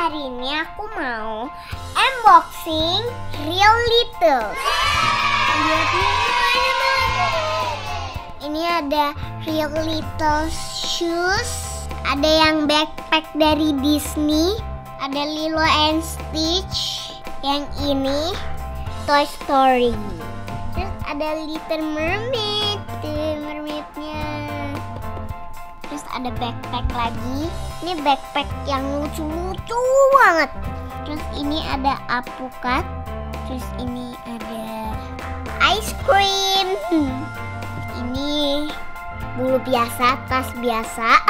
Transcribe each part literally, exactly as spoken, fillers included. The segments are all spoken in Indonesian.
hari ini aku mau unboxing Real Little. Lihat nih, ini ada Real Little shoes, ada yang backpack dari Disney, ada Lilo and Stitch, yang ini Toy Story. Terus ada Little Mermaid, Little Mermaidnya. Terus ada backpack lagi. Ini backpack yang lucu-lucu banget. Terus ini ada apukat. Terus ini ada ice cream. Ini bulu biasa, tas biasa.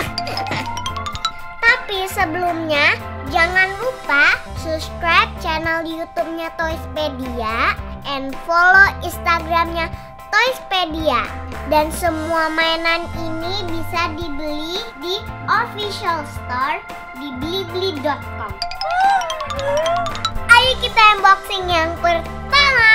Tapi sebelumnya jangan lupa subscribe channel YouTube-nya Toyspedia and follow Instagram-nya Toyspedia. Dan semua mainan ini bisa dibeli di official store di blibli dot com. Ayo kita unboxing yang pertama.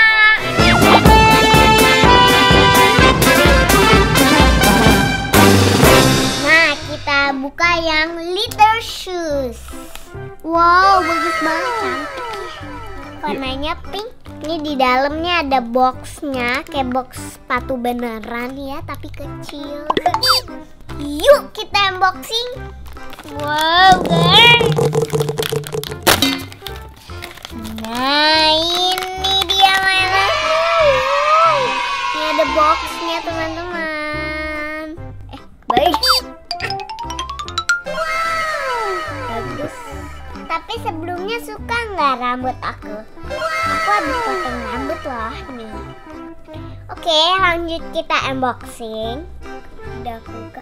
Nah, kita buka yang Little shoes. Wow, bagus banget, cantik. Warnanya pink. Ini di dalamnya ada boxnya, kayak box sepatu beneran ya, tapi kecil. Yuk kita unboxing. Wow guys. Nah ini dia mainan. Ini ada boxnya teman-teman. Eh baik. Bagus. Tapi sebelumnya suka nggak rambut aku? Aku habis potong rambut loh nih. Oke, lanjut kita unboxing. Udah aku buka.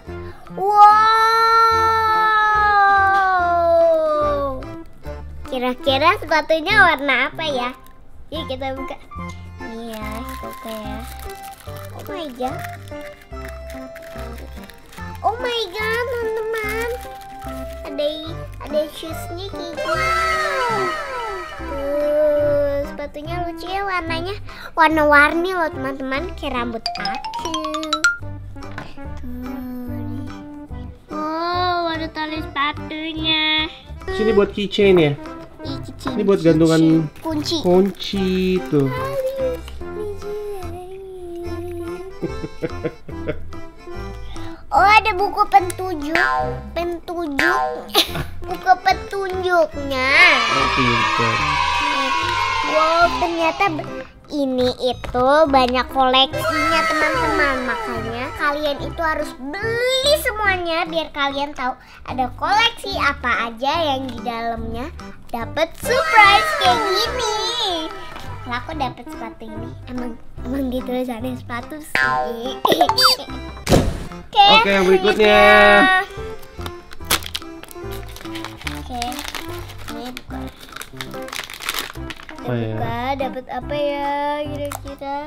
Wow. Kira-kira sepatunya warna apa ya? Yuk kita buka. Nih ya, kita buka ya. Oh my god. Oh my god, teman-teman. Ada ada shoesnya kayak gini. Tuh, sepatunya lucu ya, warnanya warna-warni loh teman-teman, kayak rambut aku. Tuh, oh, ada tali sepatunya. Sini buat keychain ya? Ih, kecil, Ini buat gantungan kunci. Kunci tuh. Oh, ada buku petunjuk, petunjuk, buku petunjuknya. Oh, pintar. Wow, ternyata ini itu banyak koleksinya teman-teman. Makanya kalian itu harus beli semuanya biar kalian tahu ada koleksi apa aja yang di dalamnya. Dapat surprise kayak gini. Nah, aku dapat sepatu ini. Emang emang gitu ada sepatu sih. Oke, Oke, yang berikutnya. Oke, ini buka. Oh, ya. Buka, dapat apa ya kira-kira?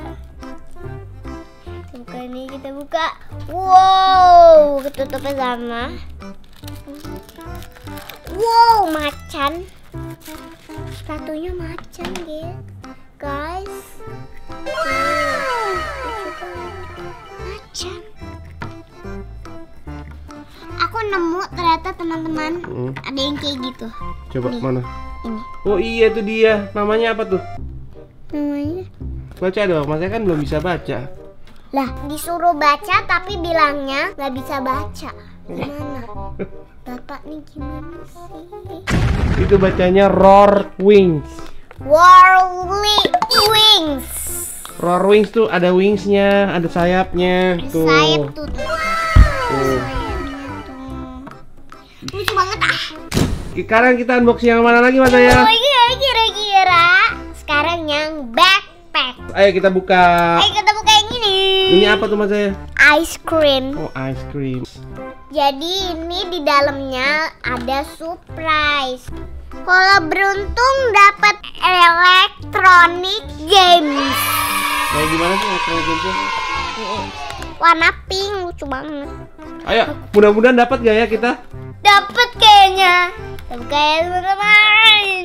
Buka nih, kita buka. Wow, ketutupnya sama. Wow, macan. Sepatunya macan, gitu. Guys. Wow, macan. Aku nemu ternyata teman-teman, Hmm. ada yang kayak gitu. Coba Nih. mana? Ini Oh iya itu dia. Namanya apa tuh? namanya. Baca dong, Mas kan belum bisa baca. Lah, disuruh baca tapi bilangnya nggak bisa baca. Gimana? Bapak nih gimana sih? Itu bacanya Roar Wings. Whirly wings. Roar Wings tuh ada wingsnya, ada sayapnya. Tuh. Sayap tuh. Tuh. Sayapnya tuh. Lucu banget ah. Sekarang kita unboxing yang mana lagi Mas ya? Oh iya, kira-kira sekarang yang backpack. Ayo kita buka. Ayo kita buka yang ini. Ini apa tuh Mas ya? Ice cream. Oh, ice cream. Jadi ini di dalamnya ada surprise. Kalau beruntung dapat electronic games. Kayak gimana sih electronic gamesnya? Warna pink, lucu banget. Ayo, mudah-mudahan dapat gak ya kita? Dapat kayaknya. Kayak teman-teman.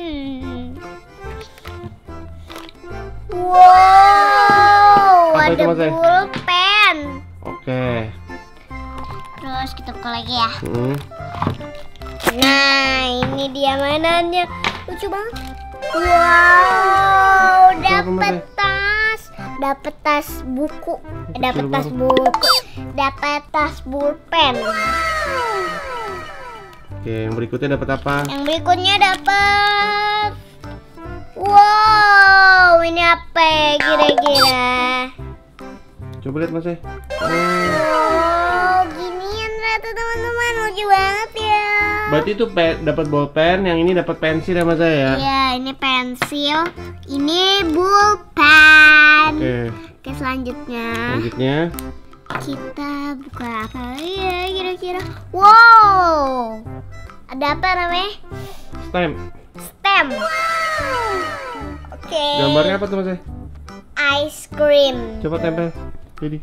Wow, Apa itu, ada Mas? pulpen. Oke. Terus kita buka lagi ya. Hmm. Nah, ini dia mainannya. Lucu banget. Wow, dapet tas. Dapet tas buku. Dapet tas buku. Dapet tas pulpen. Oke, yang berikutnya dapat apa? Yang berikutnya dapat. Wow, ini apa kira-kira? Coba lihat Mas. Oh. Wow, ginian ternyata teman-teman, lucu banget ya. Berarti itu dapat bolpen, yang ini dapat pensil ya Mas ya? Iya, ini pensil, ini bulpen. Oke. Oke, selanjutnya. Selanjutnya Kita buka apa ya kira-kira? Wow, ada apa namanya? stem. Stem. Oke. Gambarnya apa tuh Mas? Ice cream. Coba tempel. Jadi.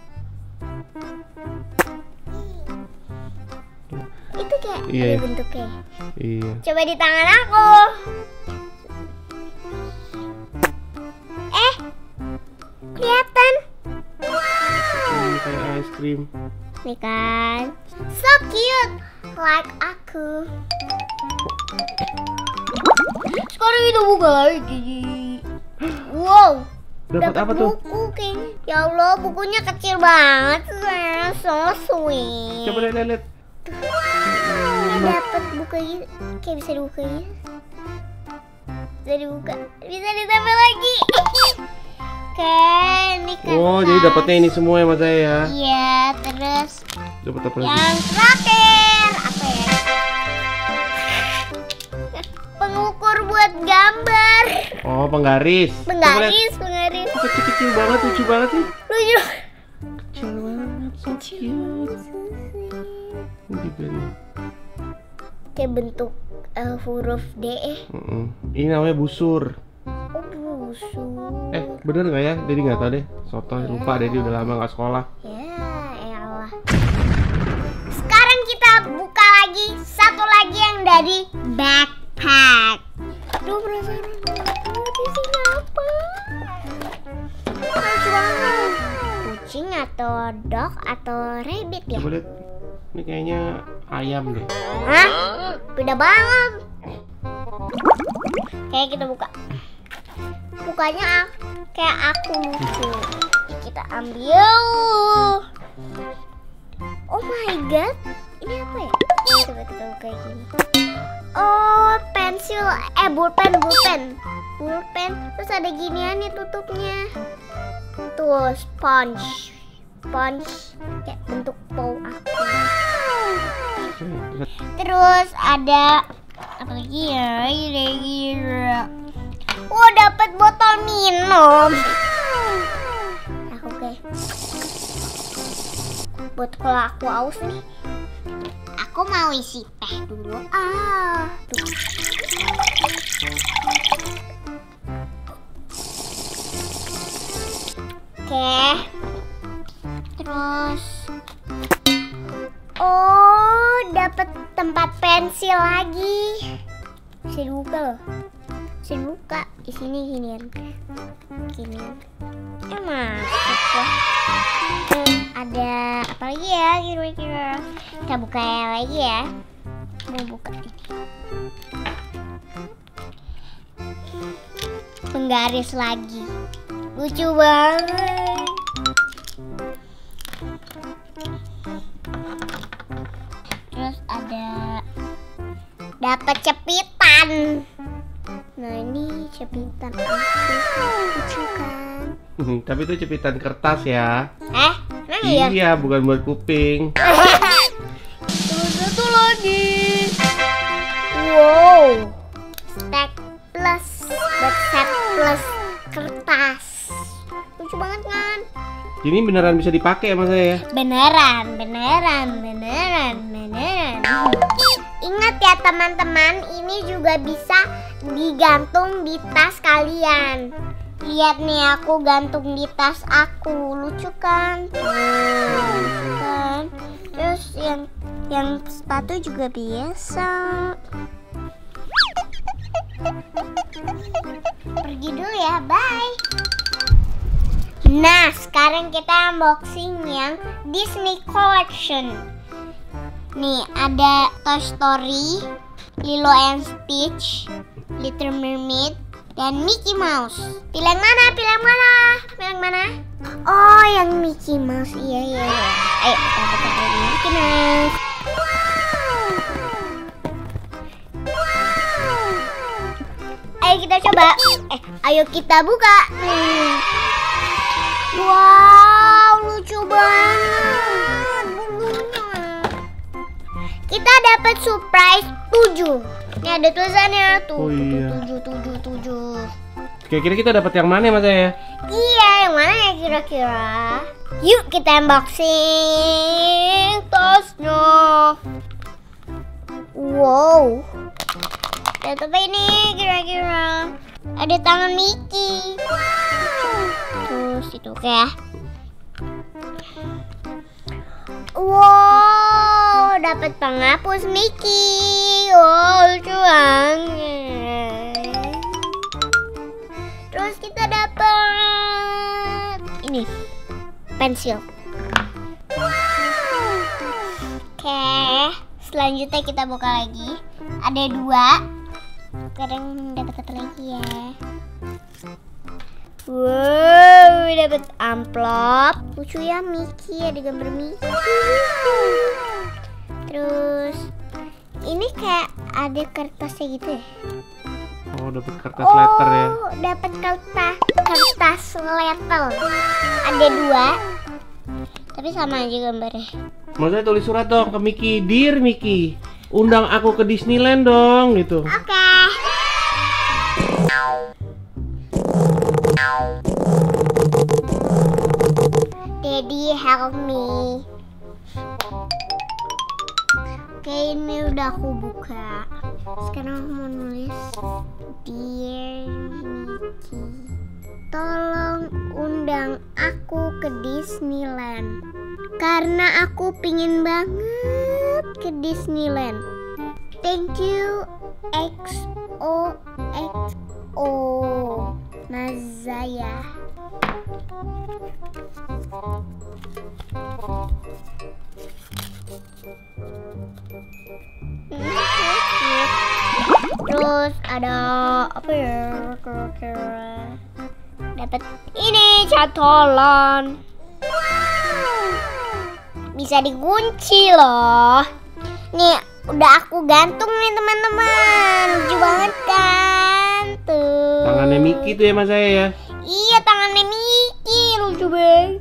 Itu kayak Iya. ada bentuknya. Iya. Coba di tangan aku. Eh, kelihatan. Ini kayak ice cream. Nih kan, so cute, like aku. Sekarang kita buka lagi. Wow, Dapat apa tuh? buku kayaknya. Ya Allah, bukunya kecil banget, so sweet. Coba lihat lihat. Dapat buku ini, kayak bisa dibuka ya. Bisa dibuka, bisa ditempel lagi. Oke, ini kertas. Oh, jadi dapatnya ini semua ya Mas ya? Iya, terus Dapat apa lagi? yang terakhir apa ya? Pengukur buat gambar. Oh, penggaris. Coba lihat. Penggaris, penggaris. Kecil-kecil banget, lucu banget sih. Lucu. Kecil banget, so cute. Ini juga nih. Kayak bentuk uh, huruf D eh. Mm-mm. Ini namanya busur. Oh, busur. Eh, bener nggak ya? Dedi nggak tahu deh. Soto lupa Dedi udah lama nggak sekolah. Ya, ya Allah. Sekarang kita buka lagi satu lagi yang dari backpack. Aduh, penasaran banget isinya apa? Lucu banget. Kucing atau dog atau rabbit ya? Coba lihat. Ini kayaknya ayam deh. Hah? Beda banget. Kayak kita buka. Bukanya kayak aku lucu. Kita ambil. Oh my god. Ini apa ya? Coba kita buka gini. Oh, pensil. Eh, bulpen, bulpen. Bulpen. Terus ada ginian nih tutupnya. Tuh, sponge. Sponge. Kayak bentuk paw aku. Terus ada apa lagi ya? Kira-kira. Oh, dapat botol minum. Aku kayak buat kalau aku aus nih. Aku mau isi teh dulu. Ah, tuh. Oke. Terus oh, dapat tempat pensil lagi. Bisa dibuka loh. Bisa dibuka. Di sini ginian. Gini. Emang ada apa lagi ya kira-kira? Kita buka yang lagi ya. Mau buka ini. Penggaris lagi. Lucu banget. Terus ada dapat cepitan. Nah, ini cepitan aku. Lucu kan? Tapi itu cepitan kertas ya. Eh, emang iya? Iya, bukan buat kuping. Terus satu lagi. Wow. Stack plus, set plus kertas. Lucu banget kan? Ini beneran bisa dipakai ya Mas ya? Beneran, beneran, beneran, beneran. Ingat ya teman-teman, ini juga bisa digantung di tas kalian. Lihat nih, aku gantung di tas aku. Lucu kan? Tuh, lucu kan? Terus yang yang sepatu juga biasa. Pergi dulu ya, bye. Nah, sekarang kita unboxing yang Disney Collection. Nih, ada Toy Story, Lilo and Stitch, Little Mermaid, dan Mickey Mouse. Pilih yang mana? Pilih yang mana? Pilih yang mana? Oh, yang Mickey Mouse. Iya, iya, iya. Ayo, kita buka lagi Mickey Mouse. Ayo kita coba. Eh, ayo kita buka. Hmm. Wow, lucu banget bulunya. Kita dapat surprise tujuh. Ini ada tulisannya tuh. Oh, iya. tujuh, tujuh, tujuh. Kira-kira kita dapat yang mana ya Mas ya? Iya, yang mana ya kira-kira? Yuk kita unboxing tasnya. Wow. Lihat apa ini kira-kira? Ada tangan Mickey. Terus itu kayak. Wow, dapat penghapus Mickey. Wow, lucu banget. Terus kita dapat ini pensil. Oke, selanjutnya kita buka lagi. Ada dua. Sekarang dapat apa lagi ya? Wow, dapat amplop. Lucu ya Mickey, ada gambar Mickey. Terus ini kayak ada kertasnya gitu ya? Oh, dapat kertas letter ya. Oh, dapat kertas kertas letter. Ada dua. Tapi sama aja gambarnya. Maksudnya tulis surat dong ke Mickey. Dear Mickey, undang aku ke Disneyland dong gitu. Oke. Okay. Daddy help me. Oke, ini udah aku buka. Sekarang aku mau nulis Dear Mickey, tolong undang aku ke Disneyland karena aku pingin banget ke Disneyland. Thank you X O X O Nazaya. Terus ada apa ya kira-kira? Dapat ini catolan. Bisa dikunci loh. Nih udah aku gantung nih teman-teman. Lucu banget kan tuh. Tangannya Mickey tuh ya Mas saya ya. Iya, tangannya Mickey, lucu banget.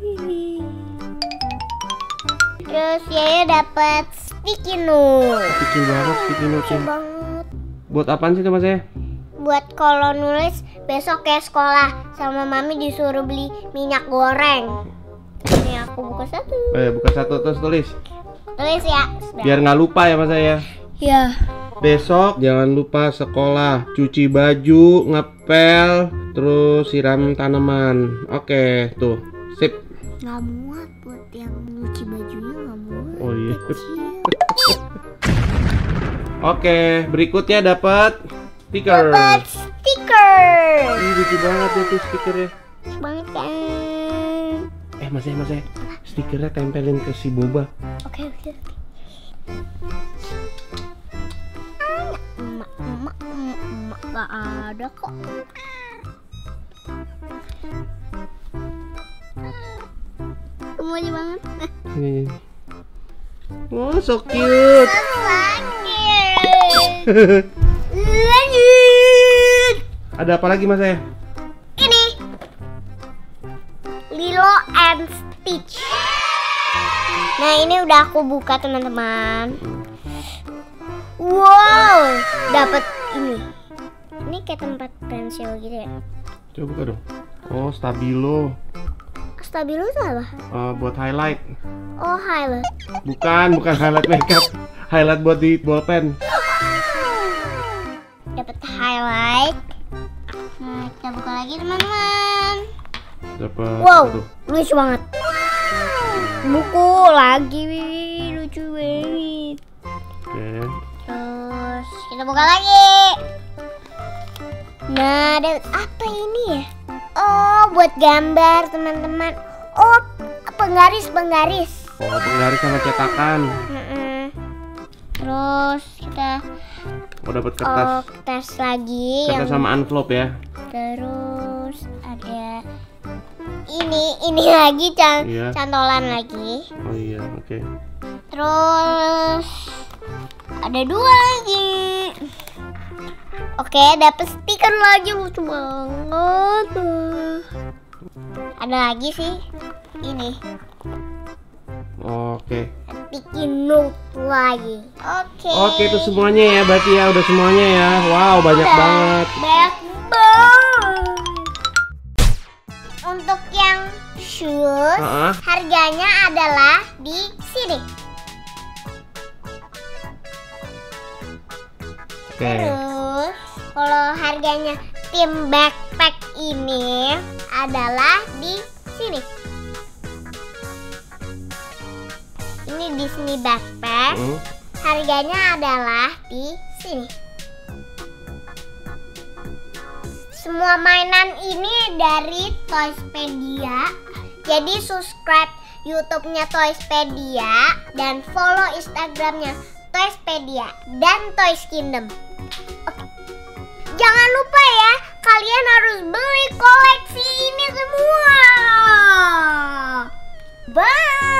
Terus ya dapat sticky note. Kecil banget sticky note. Lucu banget. Buat apaan sih tuh Mas saya? Buat kalau nulis besok ke sekolah sama mami disuruh beli minyak goreng. Ini aku buka satu. Eh, buka satu terus tulis. Tulis ya. Biar nggak lupa ya Mas saya. Ya. Besok jangan lupa sekolah, cuci baju, ngepel, terus siram tanaman. Oke, tuh. Sip. Nggak muat buat yang nyuci bajunya, nggak muat. Oh iya. Kecil. Oke, berikutnya dapat stiker. Dapat stiker. Ih, lucu banget ya tuh stikernya. Lucu banget kan. Eh, Mas saya, Mas saya. Stikernya tempelin ke si boba. Oke, oke. Emak, emak, emak, emak gak ada kok. Gemoy banget. Ini. Oh, so cute. Lanjut. Lanjut. Ada apa lagi Mas saya? Ini Lilo and Stitch. Nah, ini udah aku buka teman-teman. Wow, dapat ini. Ini kayak tempat pensil gitu ya. Coba buka dong. Oh, stabilo. Stabilo itu apa? Uh, buat highlight. Oh, highlight. Bukan, bukan highlight makeup. Highlight buat di bolpen. Dapat highlight. Nah, kita buka lagi teman-teman. Dapat. Wow, tuh. lucu banget. Buku lagi, lucu banget. Oke. Terus kita buka lagi. Nah, ada apa ini ya? Oh, buat gambar teman-teman. Oh, penggaris, penggaris. Oh, penggaris sama cetakan. Mm-mm. Terus kita udah Oh, dapat kertas. oh, kertas lagi Kertas yang sama envelope ya. terus ada ini ini lagi can Iya. cantolan lagi. Oh iya, oke. Terus ada dua lagi. Oke, dapet stiker lagi, lucu banget. Ada lagi sih ini. Oke. Sticky note lagi. Oke. Oke, itu semuanya ya, berarti ya udah semuanya ya. Wow, banyak Udah, banget. Banyak banget. Untuk yang shoes, Uh-uh. harganya adalah di sini. Oke. Terus, kalau harganya tim backpack ini adalah di sini. Ini Disney backpack. Hmm. Harganya adalah di sini. Semua mainan ini dari Toyspedia. Jadi subscribe YouTube-nya Toyspedia dan follow Instagram-nya Toyspedia dan Toys Kingdom. Oke. Jangan lupa ya, kalian harus beli koleksi ini semua. Bye.